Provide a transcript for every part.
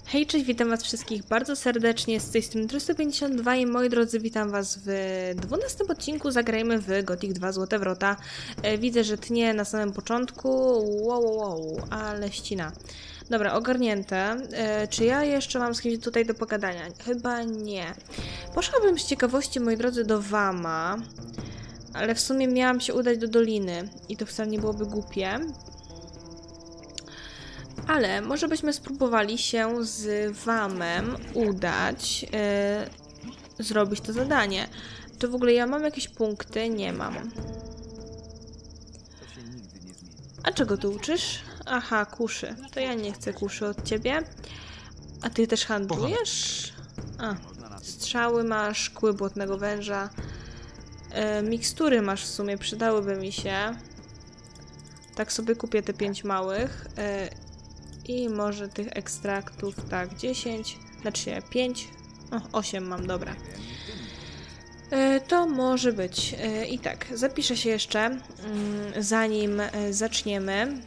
Hej, cześć, witam was wszystkich bardzo serdecznie, z tej strony 352 i moi drodzy, witam was w 12 odcinku Zagrajmy w Gothic 2 Złote Wrota. Widzę, że tnie na samym początku, wow, ale ścina. Dobra, ogarnięte. Czy ja jeszcze mam z kimś tutaj do pogadania? Chyba nie. Poszłabym z ciekawości, moi drodzy, do Wama, ale w sumie miałam się udać do Doliny i to wcale nie byłoby głupie. Ale może byśmy spróbowali się z Wamem udać, zrobić to zadanie. To w ogóle ja mam jakieś punkty? Nie mam. A czego ty uczysz? Aha, kuszy. To ja nie chcę kuszy od ciebie. A ty też handlujesz? A, strzały masz, kły błotnego węża. Mikstury masz w sumie, przydałyby mi się. Tak sobie kupię te 5 małych. I może tych ekstraktów, tak, 10, znaczy 5, 8 mam, dobra. To może być. I tak, zapiszę się jeszcze, zanim zaczniemy.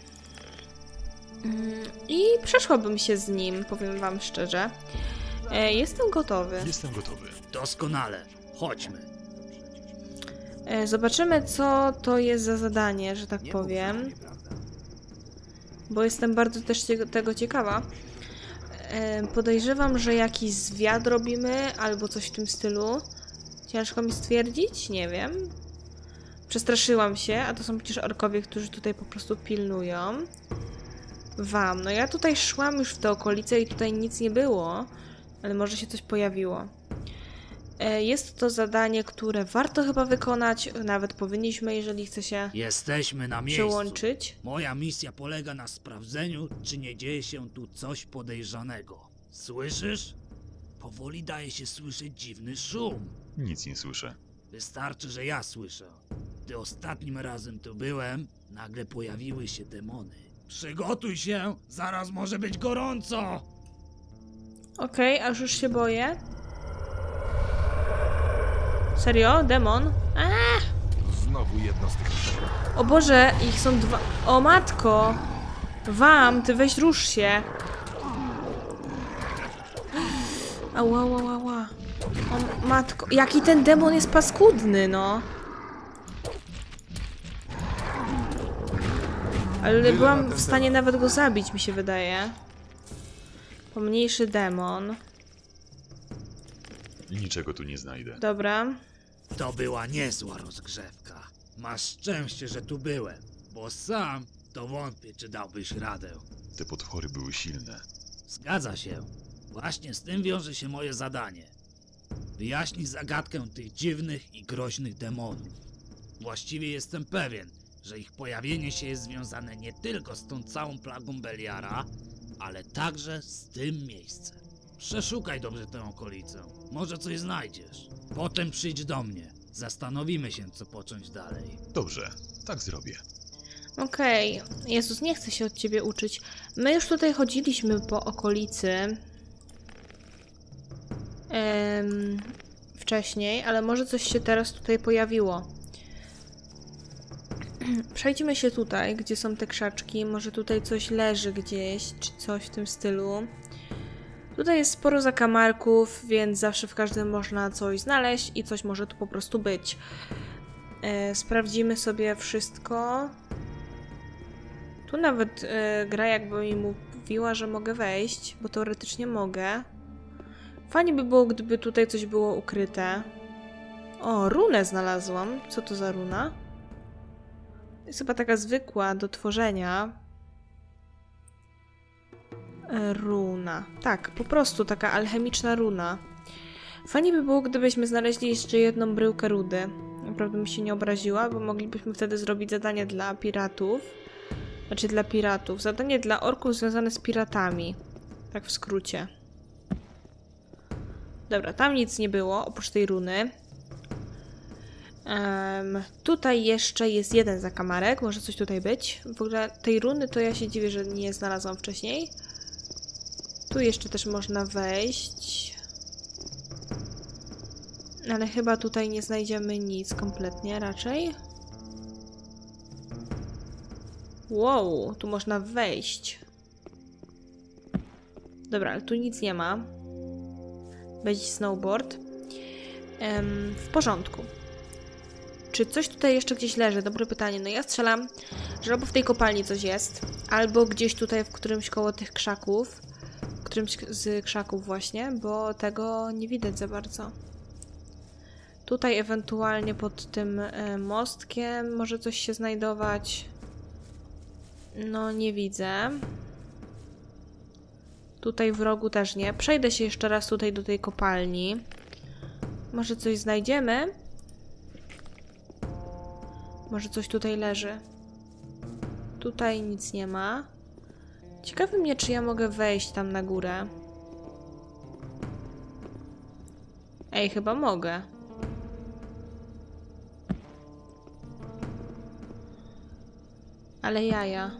I przeszłabym się z nim, powiem wam szczerze. Jestem gotowy. Jestem gotowy. Doskonale. Chodźmy. Zobaczymy, co to jest za zadanie, że tak powiem. Bo jestem bardzo też tego ciekawa. Podejrzewam, że jakiś zwiat robimy, albo coś w tym stylu. Ciężko mi stwierdzić, nie wiem. Przestraszyłam się, a to są przecież orkowie, którzy tutaj po prostu pilnują. Wam. No ja tutaj szłam już w te okolice i tutaj nic nie było, ale może się coś pojawiło. Jest to zadanie, które warto chyba wykonać, nawet powinniśmy, jeżeli chce się Jesteśmy na miejscu. przyłączyć. Moja misja polega na sprawdzeniu, czy nie dzieje się tu coś podejrzanego. Słyszysz? Powoli daje się słyszeć dziwny szum. Nic nie słyszę. Wystarczy, że ja słyszę. Gdy ostatnim razem tu byłem, nagle pojawiły się demony. Przygotuj się, zaraz może być gorąco! Okej, aż już się boję. Serio? Demon? Znowu jedno z tych trzech. O Boże, ich są dwa... O matko! Wam, ty weź rusz się! Ała, ała, ała. O matko, jaki ten demon jest paskudny, no! Ale byłam w stanie nawet go zabić, mi się wydaje. Pomniejszy demon. Niczego tu nie znajdę. Dobra. To była niezła rozgrzewka. Masz szczęście, że tu byłem, bo sam to wątpię, czy dałbyś radę. Te potwory były silne. Zgadza się. Właśnie z tym wiąże się moje zadanie. Wyjaśnij zagadkę tych dziwnych i groźnych demonów. Właściwie jestem pewien, że ich pojawienie się jest związane nie tylko z tą całą plagą Beliara, ale także z tym miejscem. Przeszukaj dobrze tę okolicę. Może coś znajdziesz. Potem przyjdź do mnie. Zastanowimy się, co począć dalej. Dobrze, tak zrobię. Okej. Jezus, nie chcę się od ciebie uczyć. My już tutaj chodziliśmy po okolicy. Wcześniej, ale może coś się teraz tutaj pojawiło. Przejdźmy się tutaj, gdzie są te krzaczki. Może tutaj coś leży gdzieś, czy coś w tym stylu. Tutaj jest sporo zakamarków, więc zawsze w każdym można coś znaleźć i coś może tu po prostu być. Sprawdzimy sobie wszystko. Tu nawet gra jakby mi mówiła, że mogę wejść, bo teoretycznie mogę. Fajnie by było, gdyby tutaj coś było ukryte. O, runę znalazłam. Co to za runa? Jest chyba taka zwykła do tworzenia. Runa. Tak, po prostu taka alchemiczna runa. Fajnie by było, gdybyśmy znaleźli jeszcze jedną bryłkę rudy. Naprawdę mi się nie obraziła, bo moglibyśmy wtedy zrobić zadanie dla piratów. Znaczy dla piratów. Zadanie dla orków związane z piratami. Tak w skrócie. Dobra, tam nic nie było, oprócz tej runy. Tutaj jeszcze jest jeden zakamarek. Może coś tutaj być. W ogóle tej runy to ja się dziwię, że nie znalazłam wcześniej. Tu jeszcze też można wejść. Ale chyba tutaj nie znajdziemy nic kompletnie raczej. Wow, tu można wejść. Dobra, ale tu nic nie ma. Będzie snowboard. W porządku. Czy coś tutaj jeszcze gdzieś leży? Dobre pytanie. No ja strzelam, że albo w tej kopalni coś jest, albo gdzieś tutaj w którymś koło tych krzaków. W którymś z krzaków właśnie, bo tego nie widać za bardzo. Tutaj ewentualnie pod tym mostkiem może coś się znajdować. No nie widzę. Tutaj w rogu też nie. Przejdę się jeszcze raz tutaj do tej kopalni. Może coś znajdziemy? Może coś tutaj leży. Tutaj nic nie ma. Ciekawi mnie, czy ja mogę wejść tam na górę. Ej, chyba mogę. Ale jaja.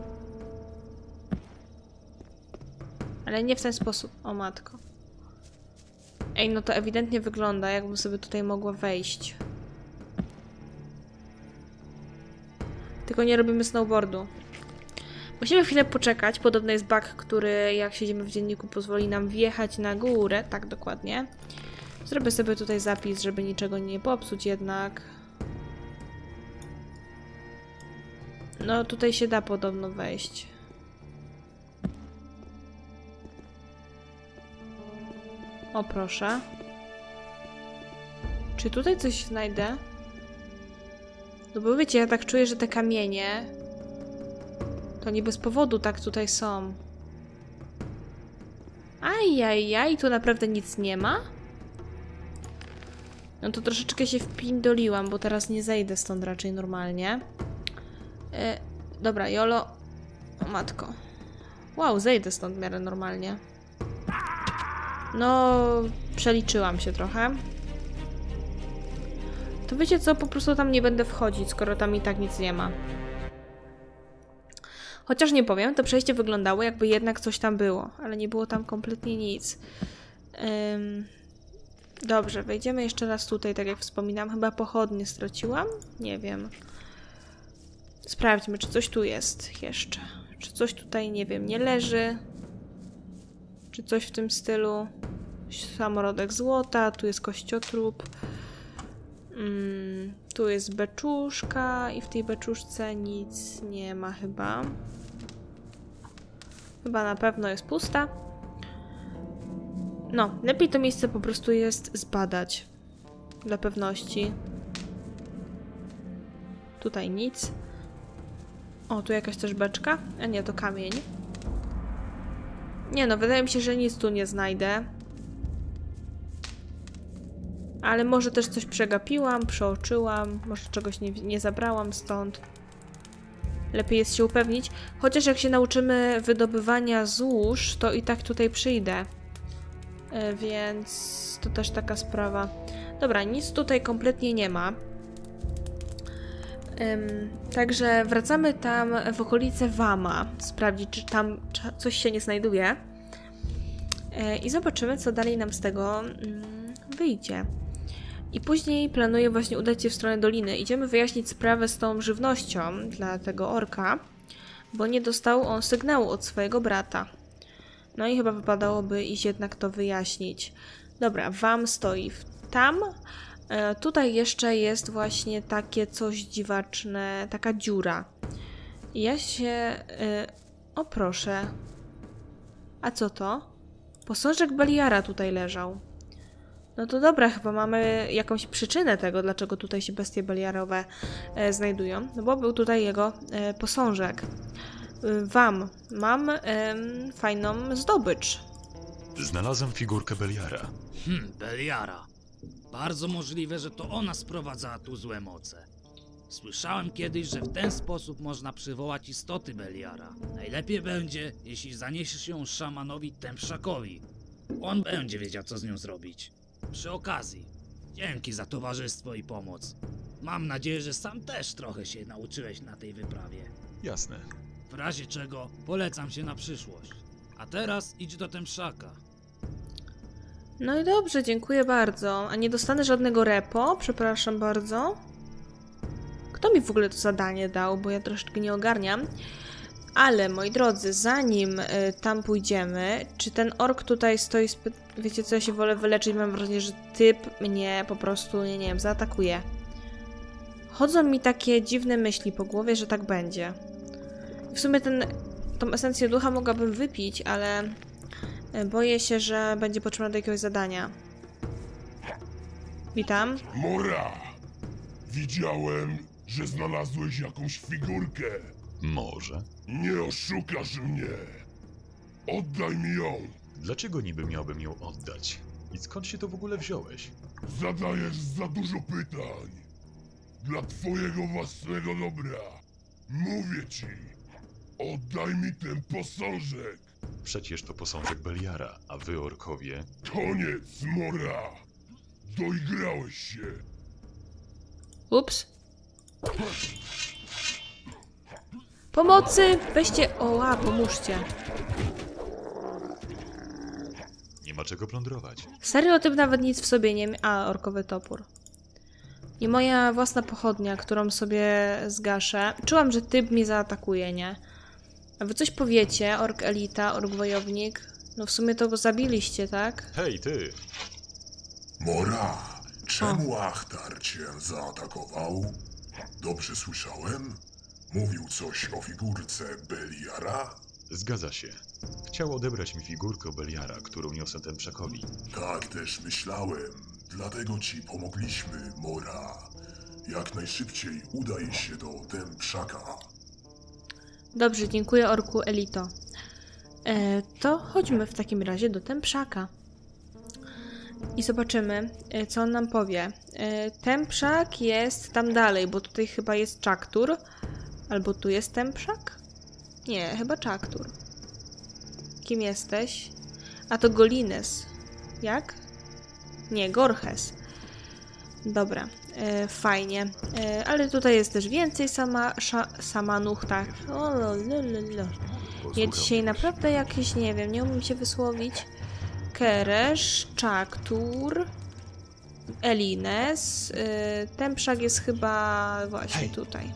Ale nie w ten sposób. O matko. Ej, no to ewidentnie wygląda, jakbym sobie tutaj mogła wejść. Tylko nie robimy snowboardu. Musimy chwilę poczekać. Podobno jest bug, który jak siedzimy w dzienniku pozwoli nam wjechać na górę. Tak, dokładnie. Zrobię sobie tutaj zapis, żeby niczego nie popsuć jednak. No tutaj się da podobno wejść. O proszę. Czy tutaj coś znajdę? No bo wiecie, ja tak czuję, że te kamienie to nie bez powodu tak tutaj są. Ajajaj, tu naprawdę nic nie ma? No to troszeczkę się wpindoliłam, bo teraz nie zejdę stąd raczej normalnie. Dobra, Jolo. O matko. Wow, zejdę stąd w miarę normalnie. No, przeliczyłam się trochę. To wiecie co, po prostu tam nie będę wchodzić, skoro tam i tak nic nie ma. Chociaż nie powiem, to przejście wyglądało, jakby jednak coś tam było, ale nie było tam kompletnie nic. Dobrze, wejdziemy jeszcze raz tutaj, tak jak wspominam. Chyba pochodnie straciłam? Nie wiem. Sprawdźmy, czy coś tu jest jeszcze. Czy coś tutaj, nie wiem, nie leży? Czy coś w tym stylu? Samorodek złota, tu jest kościotrup. Tu jest beczuszka i w tej beczuszce nic nie ma chyba. Chyba na pewno jest pusta. No, lepiej to miejsce po prostu jest zbadać. Dla pewności. Tutaj nic. O, tu jakaś też beczka. A nie, to kamień. Nie no, wydaje mi się, że nic tu nie znajdę. Ale może też coś przegapiłam, przeoczyłam. Może czegoś nie zabrałam stąd. Lepiej jest się upewnić. Chociaż jak się nauczymy wydobywania złóż, to i tak tutaj przyjdę. Więc to też taka sprawa. Dobra, nic tutaj kompletnie nie ma. Także wracamy tam w okolice Wama. Sprawdzić, czy tam coś się nie znajduje. I zobaczymy, co dalej nam z tego wyjdzie. I później planuję właśnie udać się w stronę doliny. Idziemy wyjaśnić sprawę z tą żywnością dla tego orka, bo nie dostał on sygnału od swojego brata. No i chyba wypadałoby iść jednak to wyjaśnić. Dobra, Wam stoi tam. Tutaj jeszcze jest właśnie takie coś dziwaczne, taka dziura. Ja się... O proszę. A co to? Posążek Beliara tutaj leżał. No to dobra, chyba mamy jakąś przyczynę tego, dlaczego tutaj się bestie beliarowe znajdują. No bo był tutaj jego posążek. Wam, mam fajną zdobycz. Znalazłem figurkę Beliara. Beliara. Bardzo możliwe, że to ona sprowadzała tu złe moce. Słyszałem kiedyś, że w ten sposób można przywołać istoty Beliara. Najlepiej będzie, jeśli zaniesiesz ją szamanowi Tempszakowi. On będzie wiedział, co z nią zrobić. Przy okazji, dzięki za towarzystwo i pomoc. Mam nadzieję, że sam też trochę się nauczyłeś na tej wyprawie. Jasne. W razie czego polecam się na przyszłość. A teraz idź do Tempszaka. No i dobrze, dziękuję bardzo. A nie dostanę żadnego repo? Przepraszam bardzo. Kto mi w ogóle to zadanie dał, bo ja troszeczkę nie ogarniam. Ale, moi drodzy, zanim tam pójdziemy, czy ten ork tutaj stoi... Wiecie co, ja się wolę wyleczyć, mam wrażenie, że typ mnie po prostu, nie wiem, zaatakuje. Chodzą mi takie dziwne myśli po głowie, że tak będzie. W sumie tą esencję ducha mogłabym wypić, ale boję się, że będzie potrzebna do jakiegoś zadania. Witam. Mora! Widziałem, że znalazłeś jakąś figurkę. Może? Nie oszukasz mnie. Oddaj mi ją. Dlaczego niby miałbym ją oddać? I skąd się to w ogóle wziąłeś? Zadajesz za dużo pytań. Dla twojego własnego dobra. Mówię ci. Oddaj mi ten posążek. Przecież to posążek Beliara, a wy, orkowie... Koniec, Mora. Doigrałeś się. Ups. Pomocy! Weźcie... Oła, pomóżcie. Nie ma czego plądrować. Serio, typ nawet nic w sobie nie ma... A, orkowy topór. I moja własna pochodnia, którą sobie zgaszę. Czułam, że typ mnie zaatakuje, nie? A wy coś powiecie? Ork elita, ork wojownik. No w sumie to go zabiliście, tak? Hej, ty! Mora, czemu Ahtar cię zaatakował? Dobrze słyszałem? Mówił coś o figurce Beliara? Zgadza się. Chciał odebrać mi figurkę Beliara, którą niosę Temprzakowi. Tak też myślałem. Dlatego ci pomogliśmy, Mora. Jak najszybciej udaj się do Temprzaka. Dobrze, dziękuję orku elito. To chodźmy w takim razie do Temprzaka. I zobaczymy, co on nam powie. Temprzak jest tam dalej, bo tutaj chyba jest Czaktur. Albo tu jest Temprzak? Nie, chyba Czaktur. Kim jesteś? A to Golines. Jak? Nie, Gorhes. Dobra, fajnie. Ale tutaj jest też więcej samanów, tak. Ja dzisiaj naprawdę jakieś, nie wiem, nie umiem się wysłowić. Keresz, Czaktur, Elines. Temprzak jest chyba właśnie tutaj.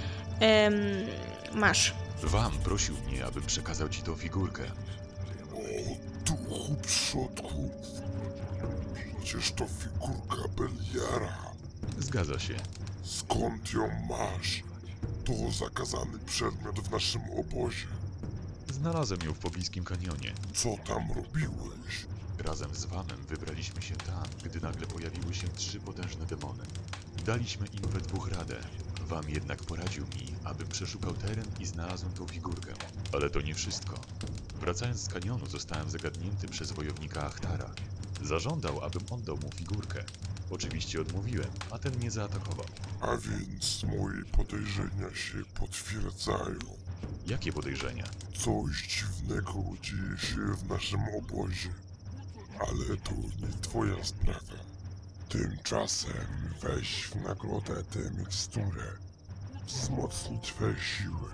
Masz. Wam prosił mnie, abym przekazał ci tą figurkę. O, duchu przodków. Przecież to figurka Beliara. Zgadza się. Skąd ją masz? To zakazany przedmiot w naszym obozie. Znalazłem ją w pobliskim kanionie. Co tam robiłeś? Razem z Wamem wybraliśmy się tam, gdy nagle pojawiły się 3 potężne demony. Daliśmy im we dwóch radę. Wam jednak poradził mi, abym przeszukał teren i znalazłem tą figurkę. Ale to nie wszystko. Wracając z kanionu, zostałem zagadnięty przez wojownika Ahtara. Zażądał, abym oddał mu figurkę. Oczywiście odmówiłem, a ten mnie zaatakował. A więc moje podejrzenia się potwierdzają. Jakie podejrzenia? Coś dziwnego dzieje się w naszym obozie. Ale to nie twoja sprawa. Tymczasem weź w nagrodę tę miksturę. Wzmocni twe siły.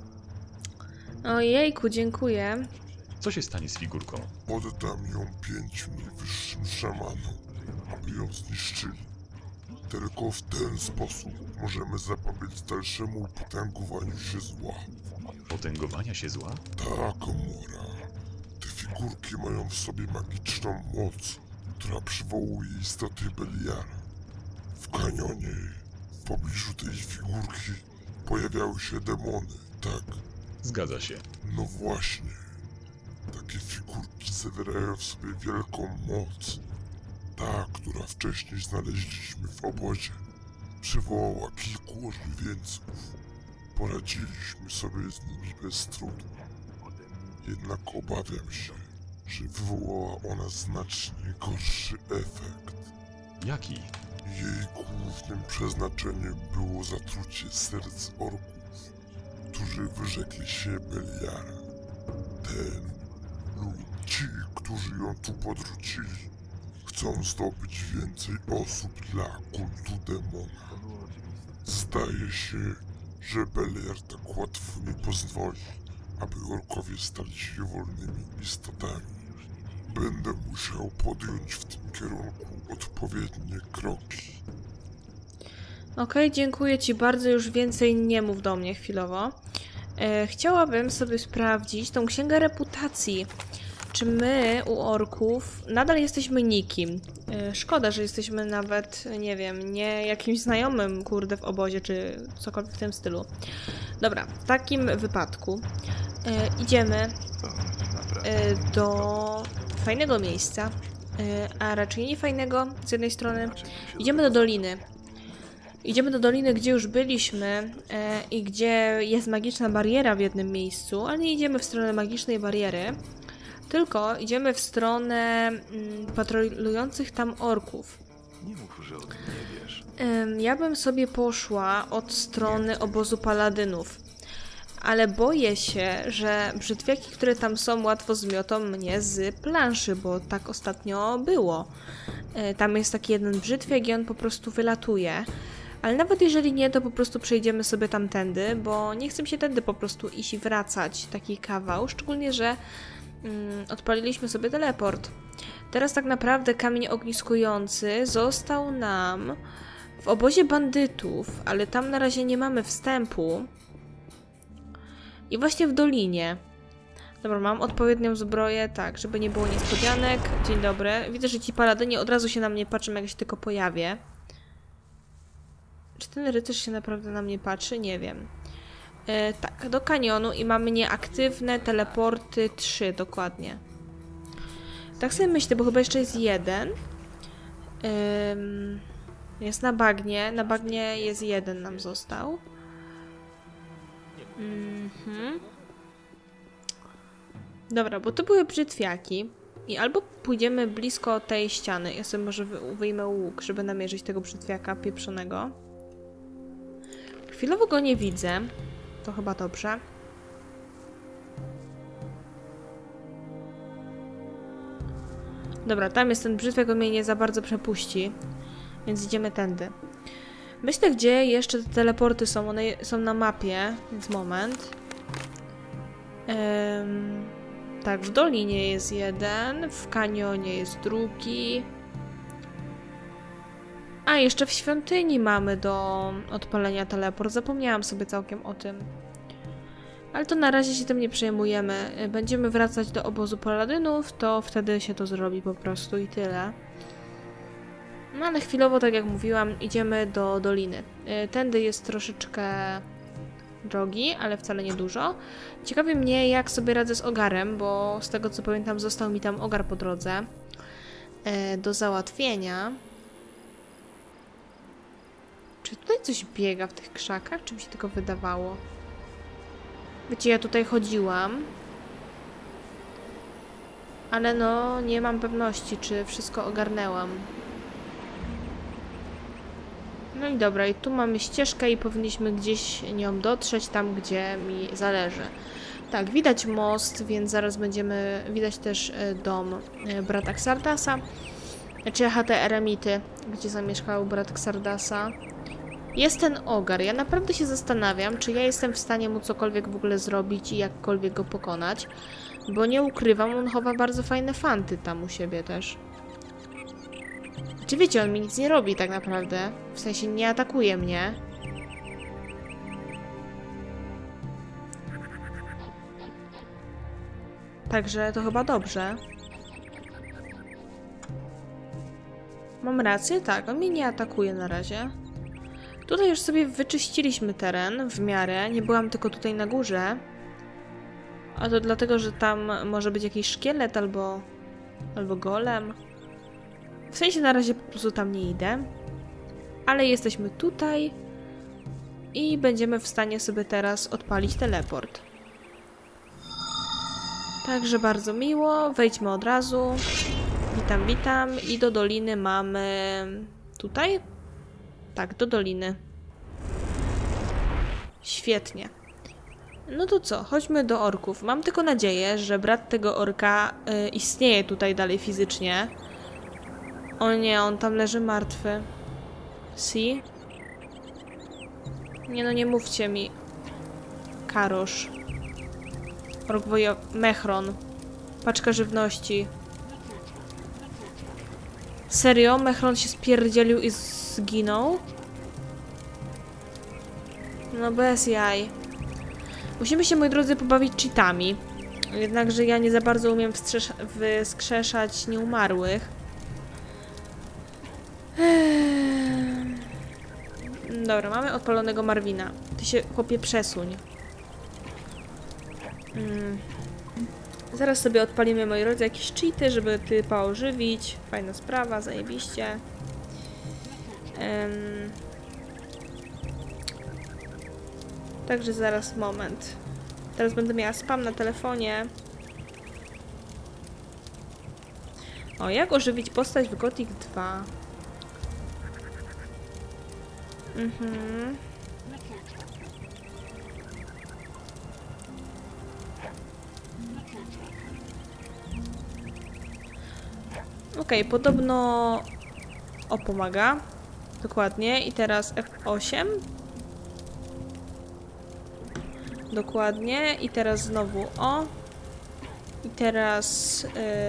Ojejku, dziękuję. Co się stanie z figurką? Oddam ją 5 najwyższym szamanom, aby ją zniszczyli. Tylko w ten sposób możemy zapobiec dalszemu potęgowaniu się zła. Potęgowania się zła? Tak, Mora. Te figurki mają w sobie magiczną moc, która przywołuje istoty Beliara. W kanionie, w pobliżu tej figurki, pojawiały się demony, tak? Zgadza się. No właśnie. Takie figurki zawierają w sobie wielką moc. Ta, która wcześniej znaleźliśmy w obozie, przywołała kilku ożywieńców. Poradziliśmy sobie z nimi bez trudu. Jednak obawiam się, że wywołała ona znacznie gorszy efekt. Jaki? Jej głównym przeznaczeniem było zatrucie serc orków, którzy wyrzekli się Beliara. Ten lub ci, którzy ją tu podrzucili, chcą zdobyć więcej osób dla kultu demona. Zdaje się, że Beliar tak łatwo nie pozwoli, aby orkowie stali się wolnymi istotami. Będę musiał podjąć w tym kierunku odpowiednie kroki. Okej, dziękuję ci bardzo, już więcej nie mów do mnie chwilowo. Chciałabym sobie sprawdzić tą księgę reputacji. Czy my u orków nadal jesteśmy nikim? Szkoda, że jesteśmy nawet, nie wiem, nie jakimś znajomym, kurde, w obozie, czy cokolwiek w tym stylu. Dobra, w takim wypadku idziemy do fajnego miejsca, a raczej nie fajnego z jednej strony. Idziemy do doliny. Idziemy do doliny, gdzie już byliśmy i gdzie jest magiczna bariera w jednym miejscu, ale nie idziemy w stronę magicznej bariery, tylko idziemy w stronę patrolujących tam orków. Nie mów, że o tym nie wiesz. Ja bym sobie poszła od strony obozu paladynów, ale boję się, że brzytwiaki, które tam są, łatwo zmiotą mnie z planszy, bo tak ostatnio było. Tam jest taki jeden brzytwiak i on po prostu wylatuje. Ale nawet jeżeli nie, to po prostu przejdziemy sobie tamtędy, bo nie chcę się tędy po prostu iść i wracać taki kawał, szczególnie, że odpaliliśmy sobie teleport. Teraz tak naprawdę kamień ogniskujący został nam w obozie bandytów, ale tam na razie nie mamy wstępu. I właśnie w dolinie. Dobra, mam odpowiednią zbroję, tak, żeby nie było niespodzianek. Dzień dobry. Widzę, że ci paladyni od razu się na mnie patrzą, jak się tylko pojawię. Czy ten rycerz się naprawdę na mnie patrzy? Nie wiem. Tak, do kanionu i mamy nieaktywne teleporty 3, dokładnie. Tak sobie myślę, bo chyba jeszcze jest jeden. Jest na bagnie. Na bagnie jest jeden nam został. Dobra, bo to były brzytwiaki. I albo pójdziemy blisko tej ściany. Ja sobie może wyjmę łuk, żeby namierzyć tego brzytwiaka pieprzonego. Chwilowo go nie widzę. To chyba dobrze. Dobra, tam jest ten brzytwiak, on mnie nie za bardzo przepuści. Więc idziemy tędy. Myślę, gdzie jeszcze te teleporty są. One są na mapie. Więc moment. Tak, w dolinie jest jeden. W kanionie jest drugi. A, jeszcze w świątyni mamy do odpalenia teleport. Zapomniałam sobie całkiem o tym. Ale to na razie się tym nie przejmujemy. Będziemy wracać do obozu paladynów, to wtedy się to zrobi po prostu i tyle. No ale chwilowo, tak jak mówiłam, idziemy do doliny. Tędy jest troszeczkę drogi, ale wcale nie dużo. Ciekawi mnie, jak sobie radzę z ogarem, bo z tego co pamiętam, został mi tam ogar po drodze do załatwienia. Czy tutaj coś biega w tych krzakach? Czy mi się tylko wydawało? Wiecie, ja tutaj chodziłam. Ale no, nie mam pewności, czy wszystko ogarnęłam. No i dobra, i tu mamy ścieżkę i powinniśmy gdzieś nią dotrzeć, tam gdzie mi zależy. Tak, widać most, więc zaraz będziemy... Widać też dom brata Xardasa. Znaczy chatę Eremity, gdzie zamieszkał brat Xardasa. Jest ten ogar. Ja naprawdę się zastanawiam, czy ja jestem w stanie mu cokolwiek w ogóle zrobić i jakkolwiek go pokonać. Bo nie ukrywam, on chowa bardzo fajne fanty tam u siebie też. Czy wiecie, on mi nic nie robi tak naprawdę. W sensie nie atakuje mnie. Także to chyba dobrze. Mam rację? Tak, on mnie nie atakuje na razie. Tutaj już sobie wyczyściliśmy teren w miarę. Nie byłam tylko tutaj na górze. A to dlatego, że tam może być jakiś szkielet albo golem. W sensie na razie po prostu tam nie idę. Ale jesteśmy tutaj. I będziemy w stanie sobie teraz odpalić teleport. Także bardzo miło. Wejdźmy od razu. Witam, witam. I do doliny mamy... Tutaj? Tak, do doliny. Świetnie. No to co? Chodźmy do orków. Mam tylko nadzieję, że brat tego orka istnieje tutaj dalej fizycznie. O nie, on tam leży martwy. Si? Nie no, nie mówcie mi. Karosz. Ork Mechron. Paczka żywności. Serio? Mechron się spierdzielił i zginął? No bez jaj. Musimy się, moi drodzy, pobawić cheatami. Jednakże ja nie za bardzo umiem wskrzeszać nieumarłych. Dobra, mamy odpalonego Marvina. Ty się, chłopie, przesuń. Zaraz sobie odpalimy, moi drodzy, jakieś cheaty, żeby typa ożywić. Fajna sprawa, zajebiście. Także zaraz, moment. Teraz będę miała spam na telefonie. O, jak ożywić postać w Gothic 2? Okej, podobno... O, pomaga. Dokładnie. I teraz F8. Dokładnie. I teraz znowu O. I teraz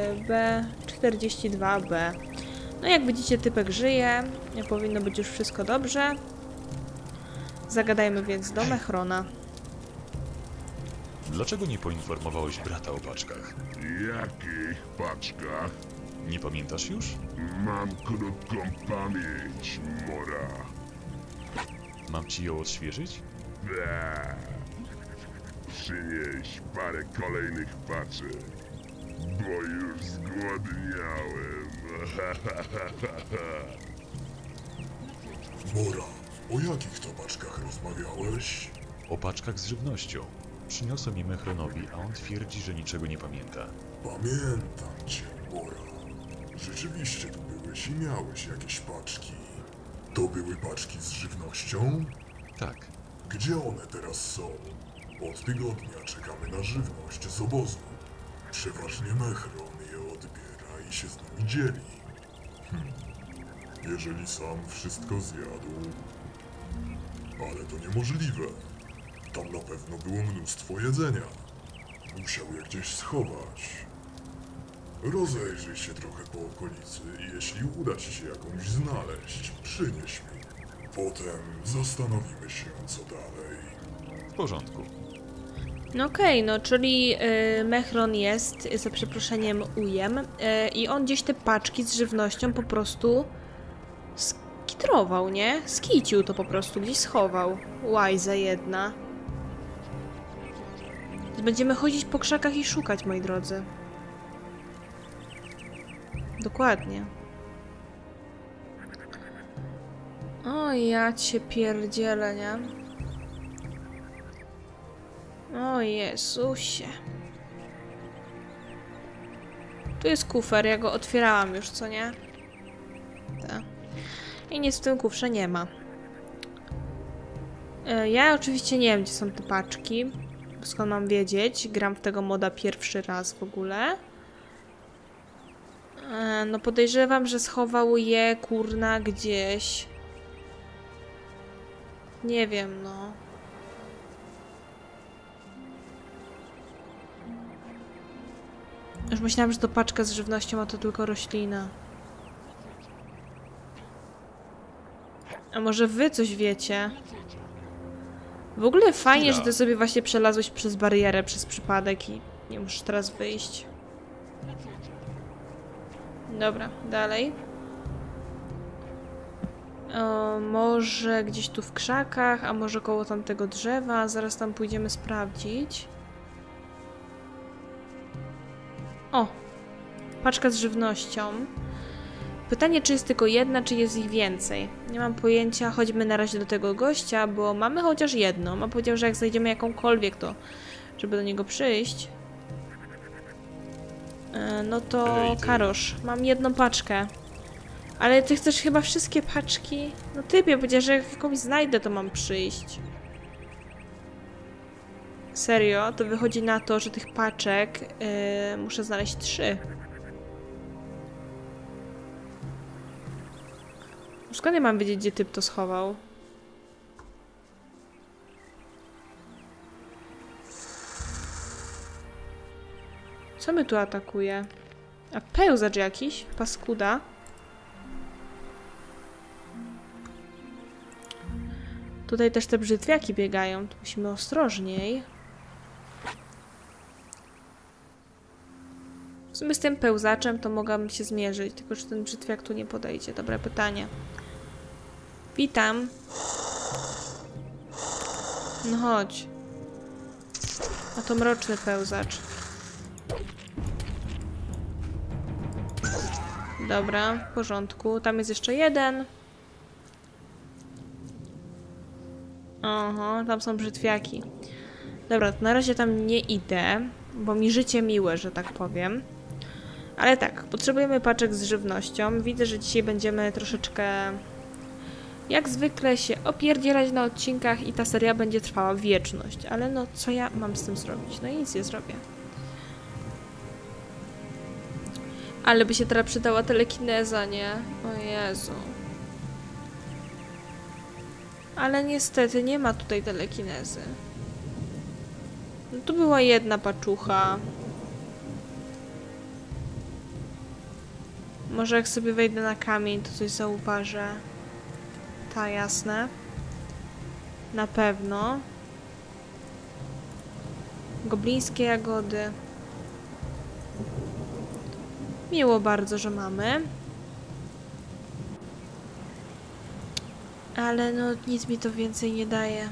B42B. No jak widzicie, typek żyje. Powinno być już wszystko dobrze. Zagadajmy więc do Mechrona. Dlaczego nie poinformowałeś brata o paczkach? Jakich paczkach? Nie pamiętasz już? Mam krótką pamięć, Mora. Mam ci ją odświeżyć? Przynieś parę kolejnych paczek, bo już zgłodniałem. Mora, o jakich to paczkach rozmawiałeś? O paczkach z żywnością. Przyniosłem je Mechronowi, a on twierdzi, że niczego nie pamięta. Pamiętam cię, Mora. Rzeczywiście tu byłeś i miałeś jakieś paczki. To były paczki z żywnością? Tak. Gdzie one teraz są? Od tygodnia czekamy na żywność z obozu. Przeważnie Mechron je odbiera i się z nami dzieli. Jeżeli sam wszystko zjadł... Ale to niemożliwe. Tam na pewno było mnóstwo jedzenia. Musiał je gdzieś schować. Rozejrzyj się trochę po okolicy i jeśli uda ci się jakąś znaleźć, przynieś mi. Potem zastanowimy się, co dalej. W porządku. No okej, no czyli Mechron jest, za przeproszeniem, ujem i on gdzieś te paczki z żywnością po prostu skitrował, nie? Skicił to po prostu, gdzieś schował. Łajza jedna. Więc będziemy chodzić po krzakach i szukać, moi drodzy. Dokładnie. O, ja cię pierdzielę, nie? O Jezusie. Tu jest kufer, ja go otwierałam już, co nie? Tak. I nic w tym kufrze nie ma. Ja oczywiście nie wiem, gdzie są te paczki. Skąd mam wiedzieć? Gram w tego moda pierwszy raz w ogóle. No podejrzewam, że schował je, kurna, gdzieś. Nie wiem, no. Już myślałam, że to paczka z żywnością, a to tylko roślina. A może wy coś wiecie? W ogóle fajnie, że ty sobie właśnie przelazłeś przez barierę przez przypadek i nie musisz teraz wyjść. Dobra, dalej. O, może gdzieś tu w krzakach, a może koło tamtego drzewa. Zaraz tam pójdziemy sprawdzić. O! Paczka z żywnością. Pytanie, czy jest tylko jedna, czy jest ich więcej. Nie mam pojęcia. Chodźmy na razie do tego gościa, bo mamy chociaż jedną. A powiedział, że jak znajdziemy jakąkolwiek, to żeby do niego przyjść. No to Karosz, mam jedną paczkę. Ale ty chcesz chyba wszystkie paczki? No typie, powiedział, że jak jakąś znajdę, to mam przyjść. Serio? To wychodzi na to, że tych paczek muszę znaleźć 3. Skąd ja mam wiedzieć, gdzie typ to schował? Co my tu atakuje? A pełzacz jakiś? Paskuda? Tutaj też te brzytwiaki biegają. Tu musimy ostrożniej. sumie z tym pełzaczem to mogłabym się zmierzyć, tylko że ten brzytwiak tu nie podejdzie. Dobre pytanie. Witam. No chodź. A to mroczny pełzacz. Dobra, w porządku. Tam jest jeszcze jeden. Oho, tam są brzytwiaki. Dobra, to na razie tam nie idę, bo mi życie miłe, że tak powiem. Ale tak, potrzebujemy paczek z żywnością. Widzę, że dzisiaj będziemy troszeczkę jak zwykle się opierdzielać na odcinkach i ta seria będzie trwała wieczność. Ale no, co ja mam z tym zrobić? No i nic nie zrobię. Ale by się teraz przydała telekineza, nie? O Jezu. Ale niestety nie ma tutaj telekinezy. No tu była jedna paczucha. Może jak sobie wejdę na kamień, to coś zauważę. Ta, jasne. Na pewno. Goblińskie jagody. Miło bardzo, że mamy. Ale no nic mi to więcej nie daje.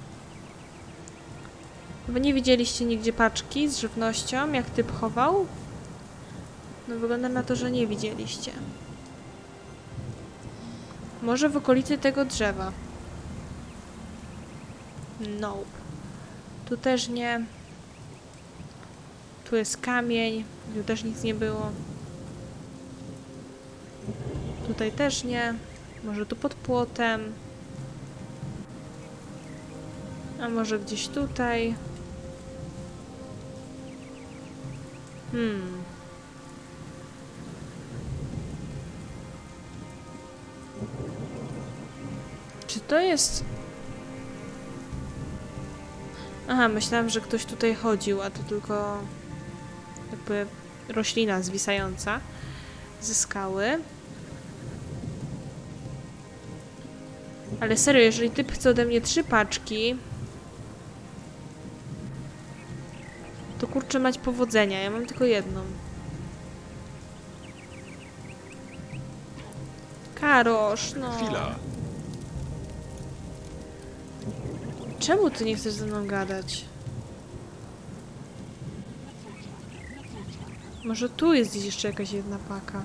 Wy nie widzieliście nigdzie paczki z żywnością, jak typ chował? No wygląda na to, że nie widzieliście. Może w okolicy tego drzewa. Nope. Tu też nie. Tu jest kamień. Tu też nic nie było. Tutaj też nie. Może tu pod płotem. A może gdzieś tutaj. Czy to jest... Aha, myślałam, że ktoś tutaj chodził, a to tylko jakby roślina zwisająca ze skały. Ale serio, jeżeli typ chce ode mnie 3 paczki, to kurczę mać powodzenia. Ja mam tylko jedną. Karosz, no. Chwila. Czemu ty nie chcesz ze mną gadać? Może tu jest gdzieś jeszcze jakaś jedna paka.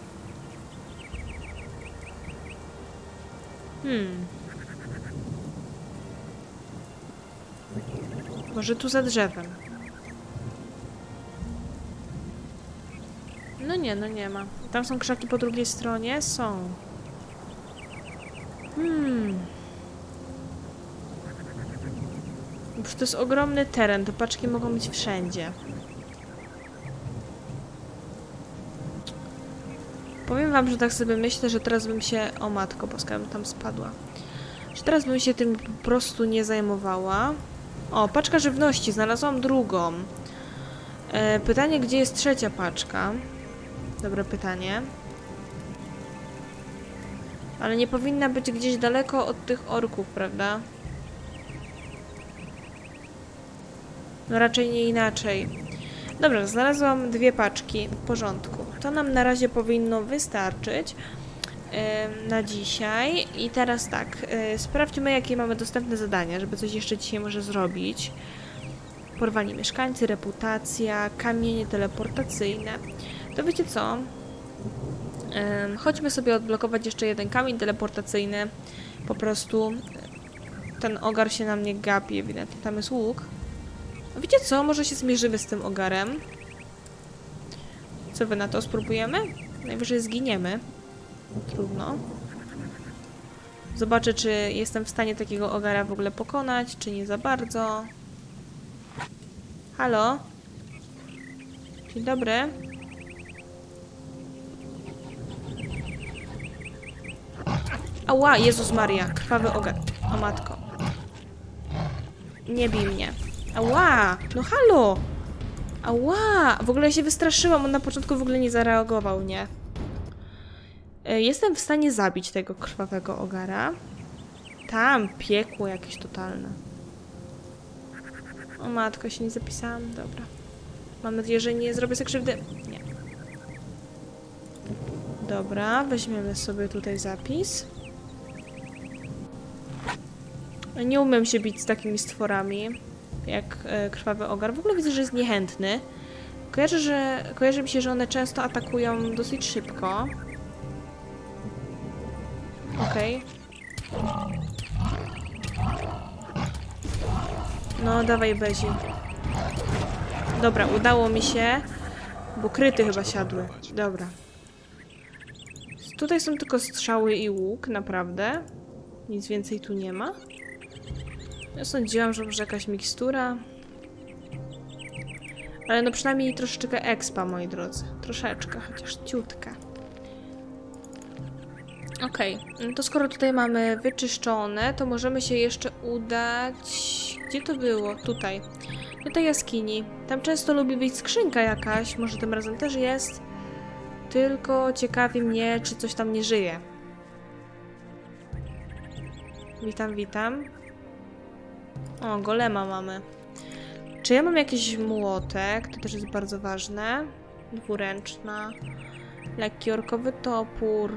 Może tu za drzewem. No nie, no nie ma. Tam są krzaki po drugiej stronie? Są. Już to jest ogromny teren, to paczki mogą być wszędzie. Powiem wam, że tak sobie myślę, że teraz bym się... O matko boska, bym tam spadła. Że teraz bym się tym po prostu nie zajmowała. O, paczka żywności, znalazłam drugą. Pytanie, gdzie jest trzecia paczka? Dobre pytanie. Ale nie powinna być gdzieś daleko od tych orków, prawda? No raczej nie inaczej. Dobra, znalazłam 2 paczki. W porządku. To nam na razie powinno wystarczyć na dzisiaj. I teraz tak, sprawdźmy, jakie mamy dostępne zadania, żeby coś jeszcze dzisiaj może zrobić. Porwani mieszkańcy, reputacja, kamienie teleportacyjne. To wiecie co? Chodźmy sobie odblokować jeszcze jeden kamień teleportacyjny. Po prostu ten ogar się na mnie gapi, ewidentnie. Tam jest łuk. A wiecie co? Może się zmierzymy z tym ogarem. Co wy na to? Spróbujemy? Najwyżej zginiemy. Trudno. Zobaczę, czy jestem w stanie takiego ogara w ogóle pokonać, czy nie za bardzo. Halo? Dzień dobry. Ała, Jezus Maria, krwawy ogar. O matko. Nie bij mnie. Ała, no halo. Ała, w ogóle się wystraszyłam, on na początku w ogóle nie zareagował, nie? Jestem w stanie zabić tego krwawego ogara. Tam, piekło jakieś totalne. O matko, się nie zapisałam, dobra. Mam nadzieję, że nie zrobię sobie krzywdy. Nie. Dobra, weźmiemy sobie tutaj zapis. Nie umiem się bić z takimi stworami, jak krwawy ogar. W ogóle widzę, że jest niechętny. Kojarzy mi się, że one często atakują dosyć szybko. Okej. No, dawaj Bezi. Dobra, udało mi się, bo kryty chyba siadły. Dobra. Tutaj są tylko strzały i łuk, naprawdę. Nic więcej tu nie ma. Ja sądziłam, że może jakaś mikstura. Ale no przynajmniej troszeczkę expa, moi drodzy. Troszeczkę, chociaż ciutkę. Okej, no to skoro tutaj mamy wyczyszczone, to możemy się jeszcze udać... Gdzie to było? Tutaj. Do tej jaskini. Tam często lubi być skrzynka jakaś, może tym razem też jest. Tylko ciekawi mnie, czy coś tam nie żyje. Witam, witam. O, golema mamy. Czy ja mam jakiś młotek? To też jest bardzo ważne. Dwuręczna. Lekki orkowy topór.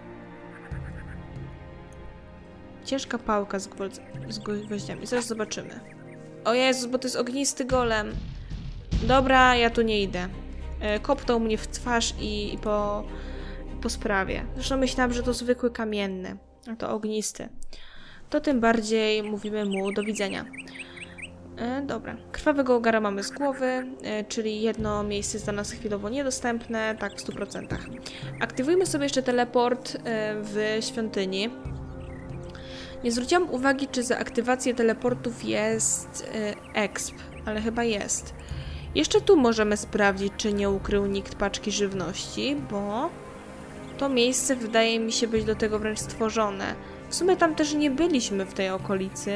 Ciężka pałka z gwoździami. Zaraz zobaczymy. O Jezus, bo to jest ognisty golem. Dobra, ja tu nie idę. Kopnął mnie w twarz i po sprawie. Zresztą myślałam, że to zwykły kamienny. A to ognisty. To tym bardziej mówimy mu do widzenia. Dobra. Krwawego ogara mamy z głowy, czyli jedno miejsce jest dla nas chwilowo niedostępne, tak w 100%. Aktywujmy sobie jeszcze teleport w świątyni. Nie zwróciłam uwagi, czy za aktywację teleportów jest exp, ale chyba jest. Jeszcze tu możemy sprawdzić, czy nie ukrył nikt paczki żywności, bo to miejsce wydaje mi się być do tego wręcz stworzone. W sumie tam też nie byliśmy w tej okolicy.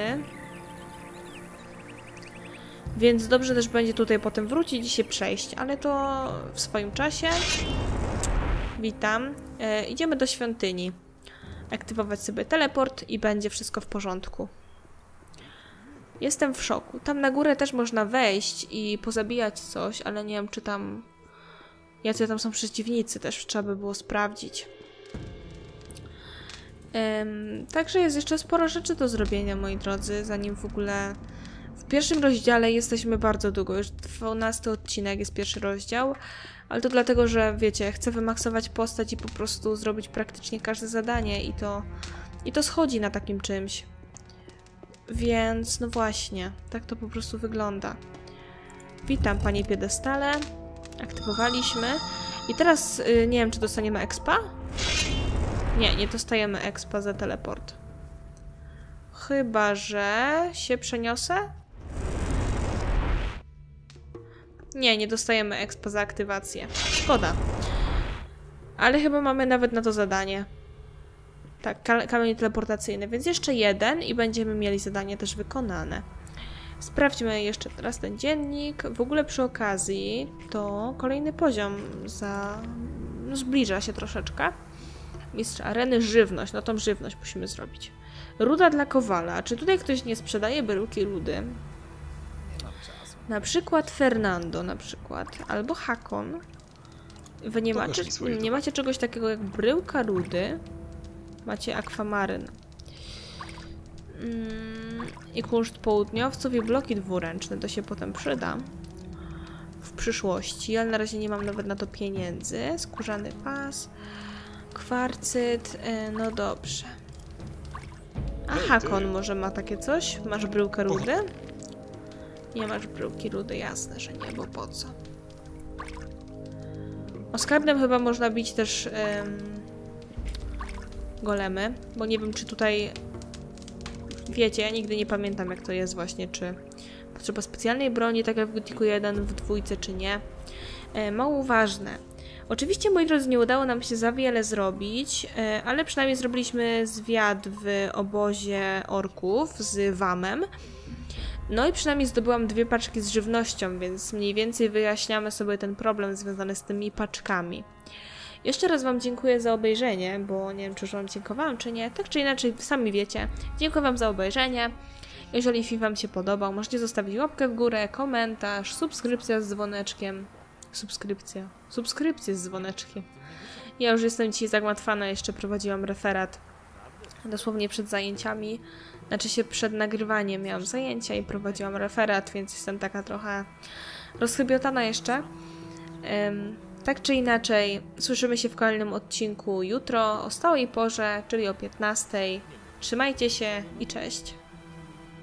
Więc dobrze też będzie tutaj potem wrócić i się przejść, ale to w swoim czasie. Witam. Idziemy do świątyni. Aktywować sobie teleport i będzie wszystko w porządku. Jestem w szoku. Tam na górę też można wejść i pozabijać coś, ale nie wiem, czy tam... Jacy tam są przeciwnicy, też trzeba by było sprawdzić. Także jest jeszcze sporo rzeczy do zrobienia, moi drodzy, zanim w ogóle... W pierwszym rozdziale jesteśmy bardzo długo, już 12 odcinek jest pierwszy rozdział, ale to dlatego, że wiecie, chcę wymaksować postać i po prostu zrobić praktycznie każde zadanie i to schodzi na takim czymś. Więc no właśnie, tak to po prostu wygląda. Witam, panie piedestale. Aktywowaliśmy. I teraz nie wiem, czy dostaniemy expa? Nie, nie dostajemy expa za teleport. Chyba że się przeniosę? Nie, nie dostajemy expa za aktywację. Szkoda. Ale chyba mamy nawet na to zadanie. Tak, kamień teleportacyjny, więc jeszcze jeden i będziemy mieli zadanie też wykonane. Sprawdźmy jeszcze teraz ten dziennik. W ogóle przy okazji to kolejny poziom zbliża się troszeczkę. Mistrz areny, żywność. No tą żywność musimy zrobić. Ruda dla kowala. Czy tutaj ktoś nie sprzedaje bryłki rudy? Na przykład Fernando, na przykład. Albo Hakon. Wy nie macie czegoś takiego jak bryłka rudy? Macie akwamaryn. I kunszt południowców i bloki dwuręczne. To się potem przyda. W przyszłości, ale na razie nie mam nawet na to pieniędzy. Skórzany pas. Kwarcyt. No dobrze. A Hakon może ma takie coś? Masz bryłkę rudy? Nie masz bryłki rudy, jasne, że nie, bo po co? Oskardem chyba można bić też golemy, bo nie wiem, czy tutaj... Wiecie, ja nigdy nie pamiętam, jak to jest właśnie, czy potrzeba specjalnej broni, tak jak w Gothicu 1, w dwójce, czy nie. Mało ważne. Oczywiście, moi drodzy, nie udało nam się za wiele zrobić, ale przynajmniej zrobiliśmy zwiat w obozie orków z Wamem. No i przynajmniej zdobyłam 2 paczki z żywnością, więc mniej więcej wyjaśniamy sobie ten problem związany z tymi paczkami. Jeszcze raz wam dziękuję za obejrzenie, bo nie wiem, czy już wam dziękowałam, czy nie. Tak czy inaczej, sami wiecie. Dziękuję wam za obejrzenie. Jeżeli film wam się podobał, możecie zostawić łapkę w górę, komentarz, subskrypcja z dzwoneczkiem. Subskrypcję z dzwoneczkiem. Ja już jestem dzisiaj zagmatwana, jeszcze prowadziłam referat dosłownie przed zajęciami. Znaczy się przed nagrywaniem miałam zajęcia i prowadziłam referat, więc jestem taka trochę rozchybiotana jeszcze. Tak czy inaczej, słyszymy się w kolejnym odcinku jutro o stałej porze, czyli o 15:00. Trzymajcie się i cześć!